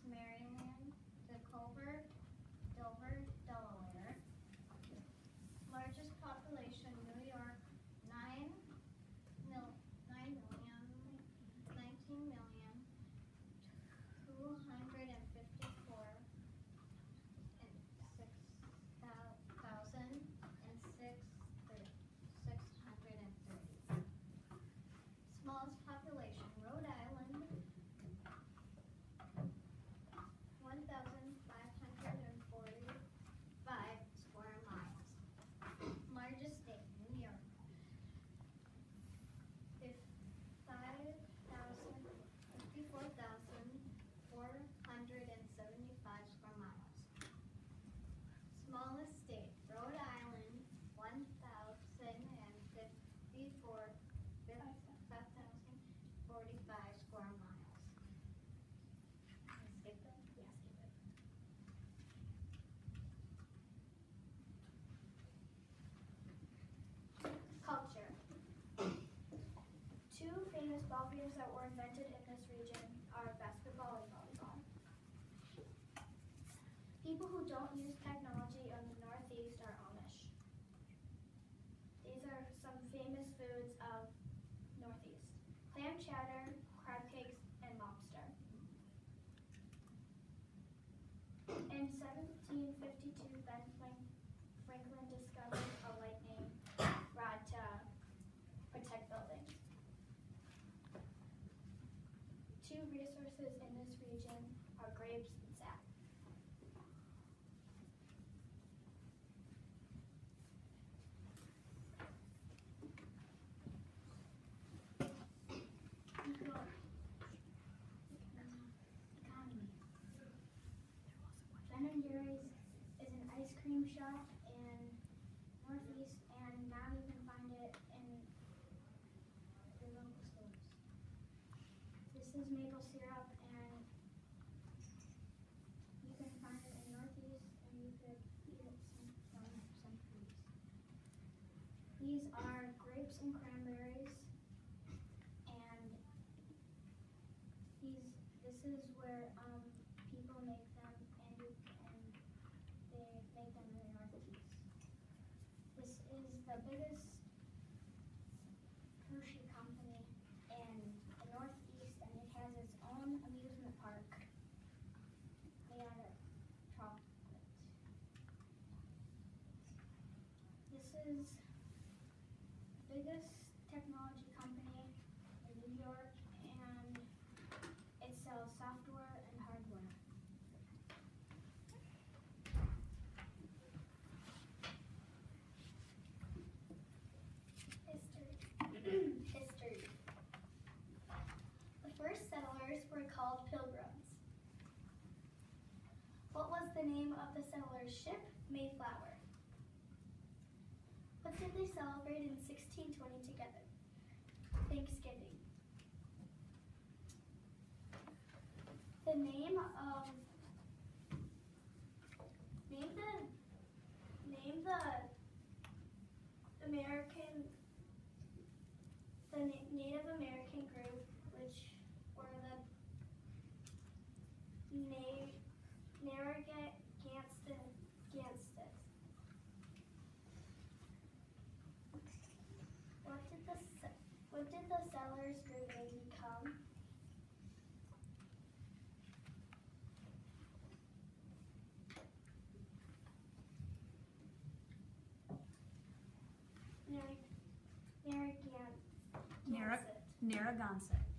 Maryland, Dover, Delaware. Largest population, New York, 19,254 and 6,630. Smallest population, Rhode Island, 1,545 square miles. Largest state, New York, 54,475 square miles. Smallest state, Rhode Island, 5,045 square miles. Skip it? Yeah, skip it. Culture. Two famous ball games that were invented in this region are basketball and volleyball. People who don't use technology in the Northeast are Amish. These are some famous foods of Northeast: clam chowder, crab cakes, and lobster. In 1752, Ben Franklin discovered a lightning rod to protect buildings. Two resources in this region are grapes and sap. Ben & Jerry's is an ice cream shop in Northeast, and now you can find it in your local stores. This is maple syrup, and you can find it in Northeast, and you could eat it from some trees. These are grapes and cranberries, and this is where people make them, and they make them in the Northeast. This is the biggest Hershey company in the Northeast, and it has its own amusement park made out of chocolate. This is the biggest technology company in New York, and it sells software and hardware. History. The first settlers were called Pilgrims. What was the name of the settlers' ship, Mayflower? What did they celebrate in 1620 together? Thanksgiving. The name of Native American group, which were the Narragansetts. What did the settlers' group name become? Narragansett. Narragansett.